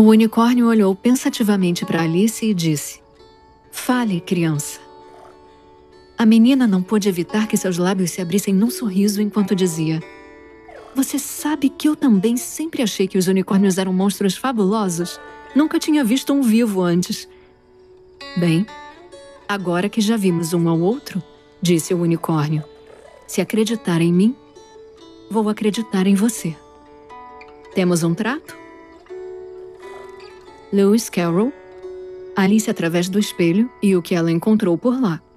O unicórnio olhou pensativamente para Alice e disse: "Fale, criança." A menina não pôde evitar que seus lábios se abrissem num sorriso enquanto dizia: "Você sabe que eu também sempre achei que os unicórnios eram monstros fabulosos? Nunca tinha visto um vivo antes." "Bem, agora que já vimos um ao outro," disse o unicórnio, "se acreditar em mim, vou acreditar em você. Temos um trato?" Lewis Carroll, Alice através do espelho e o que ela encontrou por lá.